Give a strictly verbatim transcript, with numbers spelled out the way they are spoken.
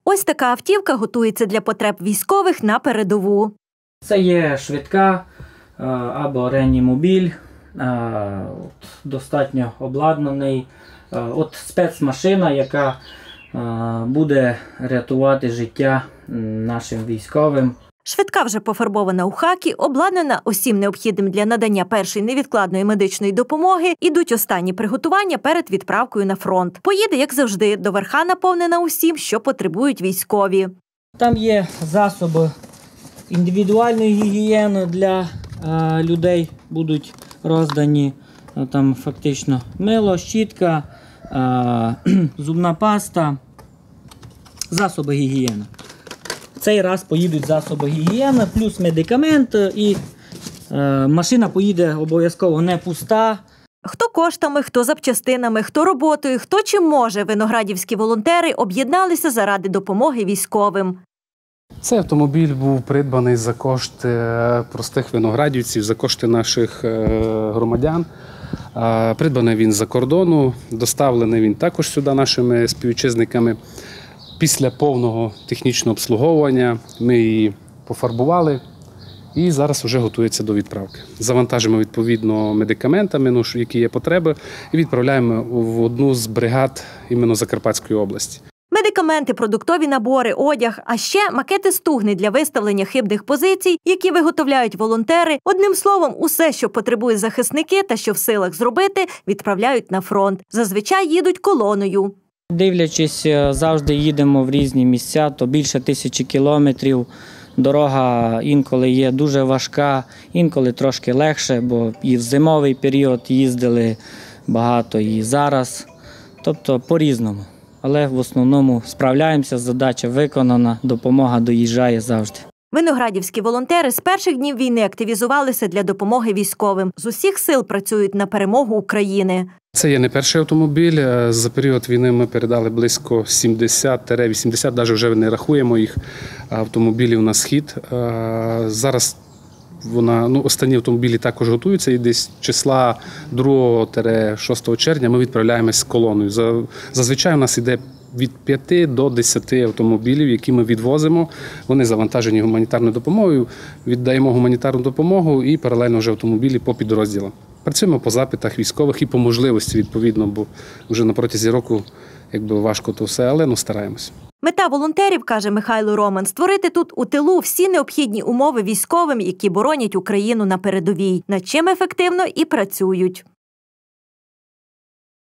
Ось така автівка готується для потреб військових на передову. Це є швидка або реанімобіль, достатньо обладнаний. От спецмашина, яка буде рятувати життя нашим військовим. Швидка вже пофарбована у хакі, обладнана усім необхідним для надання першої невідкладної медичної допомоги. Ідуть останні приготування перед відправкою на фронт. Поїде, як завжди, до верха наповнена усім, що потребують військові. Там є засоби індивідуальної гігієни для е, людей, будуть роздані. Там фактично мило, щітка, е, зубна паста, засоби гігієни. В цей раз поїдуть засоби гігієни, плюс медикамент, і е, машина поїде обов'язково не пуста. Хто коштами, хто запчастинами, хто роботою, хто чим може, виноградівські волонтери об'єдналися заради допомоги військовим. Цей автомобіль був придбаний за кошти простих виноградівців, за кошти наших громадян. Придбаний він з-за кордону, доставлений він також сюди нашими співвітчизниками. Після повного технічного обслуговування ми її пофарбували і зараз вже готується до відправки. Завантажимо відповідно медикаментами, ну, які є потреби, і відправляємо в одну з бригад іменно Закарпатської області. Медикаменти, продуктові набори, одяг, а ще макети стугни для виставлення хибних позицій, які виготовляють волонтери. Одним словом, усе, що потребують захисники та що в силах зробити, відправляють на фронт. Зазвичай їдуть колоною. Дивлячись, завжди їдемо в різні місця, то більше тисячі кілометрів. Дорога інколи є дуже важка, інколи трошки легше, бо і в зимовий період їздили багато, і зараз. Тобто по-різному. Але в основному справляємося, задача виконана, допомога доїжджає завжди. Виноградівські волонтери з перших днів війни активізувалися для допомоги військовим. З усіх сил працюють на перемогу України. Це є не перший автомобіль. За період війни ми передали близько сімдесят-вісімдесят, навіть вже не рахуємо їх, автомобілів на схід. Зараз вона, ну, останні автомобілі також готуються, і десь числа другого-шостого червня ми відправляємось з колоною. Зазвичай у нас йде від п'яти до десяти автомобілів, які ми відвозимо. Вони завантажені гуманітарною допомогою, віддаємо гуманітарну допомогу і паралельно вже автомобілі по підрозділам. Працюємо по запитах військових і по можливості, відповідно, бо вже на протязі року якби важко то все, але ну, стараємось. Мета волонтерів, каже Михайло Роман, створити тут у тилу всі необхідні умови військовим, які боронять Україну на передовій, над чим ефективно і працюють.